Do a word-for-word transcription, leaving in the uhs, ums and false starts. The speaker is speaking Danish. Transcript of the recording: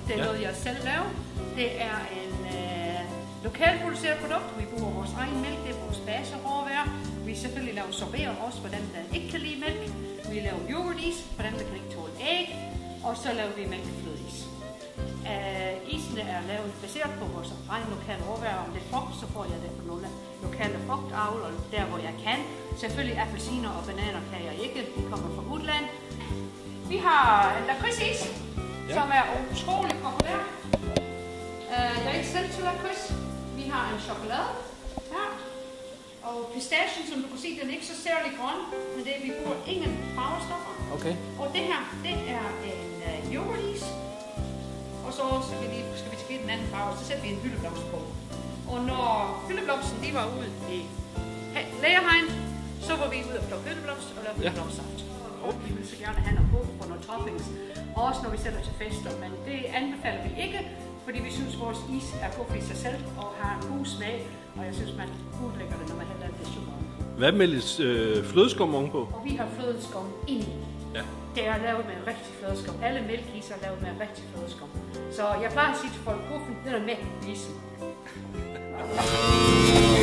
Det er ja. noget, jeg selv laver. Det er en øh, lokalproduceret produkt. Vi bruger vores egen mælk, det er vores baseråvarer. Vi selvfølgelig laver sorberet også for dem, der ikke kan lide mælk. Vi laver yoghurtis for dem, der kan ikke tåle æg. Og så laver vi mælkeflødeis. Uh, isene er lavet baseret på vores egen lokale råvarer. Om det er frugt, så får jeg det fra nogle lokale frugtavl, og der hvor jeg kan. Selvfølgelig appelsiner og bananer kan jeg ikke. De kommer fra udlandet. Vi har en lakridsis, ja. som er utrolig populær. Uh, jeg er ikke selv til lakrids. Vi har en chokolade her. Og pistachen, som du kan se, den er ikke så særlig grøn, men det vi bruger ingen farvestoffer. Okay. Og det her, det er en uh, yoghurtis. Og så skal vi, lige, skal vi til den anden farve, så sætter vi en hyldeblomst på. Og når hyldeblomsten de var ude i lagerhegn, så var vi ude og plukke hyldeblomst og lave hyldeblomstsaft. Og vi vil så gerne have noget på for nogle toppings, også når vi sætter til fester, men det anbefaler vi ikke, fordi vi synes, at vores is er god for sig selv og har en god smag, og jeg synes, man udlægger det, når man hælder det sukker ovenpå. Hvad med lidt øh, flødeskum ovenpå? Og vi har flødeskum ind. Ja. Det er lavet med rigtig flødeskum. Alle mælkeiser er lavet med rigtig flødeskum. Så jeg plejer at sige til folk, guffen, den er med i isen.